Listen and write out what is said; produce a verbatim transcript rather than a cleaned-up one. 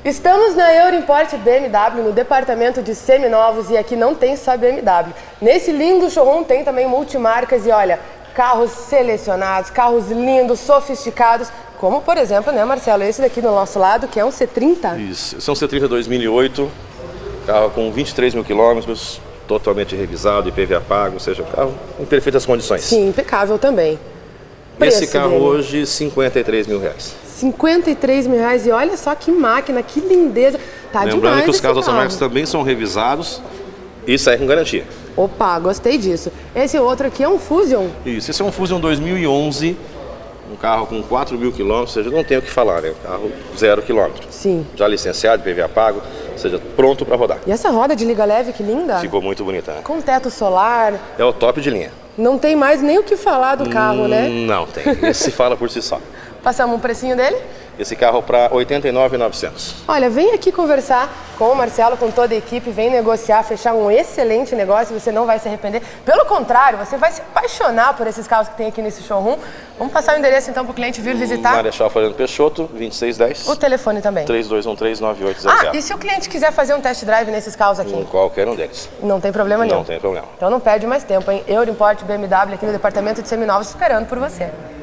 Estamos na Euroimport B M W, no departamento de seminovos, e aqui não tem só B M W. Nesse lindo showroom tem também multimarcas e olha, carros selecionados, carros lindos, sofisticados, como por exemplo, né, Marcelo, esse daqui do nosso lado, que é um C trinta. Isso, esse é um C trinta dois mil e oito, carro com vinte e três mil quilômetros, totalmente revisado, I P V A pago, ou seja, o carro em perfeitas condições. Sim, impecável também. Esse Preço carro dele. hoje, cinquenta e três mil reais. cinquenta e três mil reais e olha só que máquina, que lindeza. Tá Lembrando demais que os esse carros carro. automáticos também são revisados e saem com garantia. Opa, gostei disso. Esse outro aqui é um Fusion. Isso, esse é um Fusion dois mil e onze, um carro com quatro mil quilômetros, ou seja, não tem o que falar, né? Um carro zero quilômetro. Sim. Já licenciado, I P V A pago, ou seja, pronto para rodar. E essa roda de liga leve, que linda. Ficou muito bonita, né? Com teto solar. É o top de linha. Não tem mais nem o que falar do carro, hum, né? Não tem, esse se fala por si só. Passamos um precinho dele? Esse carro para oitenta e nove mil e novecentos. Olha, vem aqui conversar com o Marcelo, com toda a equipe, vem negociar, fechar um excelente negócio, você não vai se arrepender. Pelo contrário, você vai se apaixonar por esses carros que tem aqui nesse showroom. Vamos passar o endereço então para o cliente vir visitar? Marechal Floriano Peixoto, vinte e seis dez. O telefone também. três dois um três, nove oito zero zero. Ah, e se o cliente quiser fazer um test drive nesses carros aqui? Em qualquer um deles. Não tem problema nenhum. Não tem problema. Então não perde mais tempo, hein? Euroimport B M W aqui no departamento de seminovos esperando por você.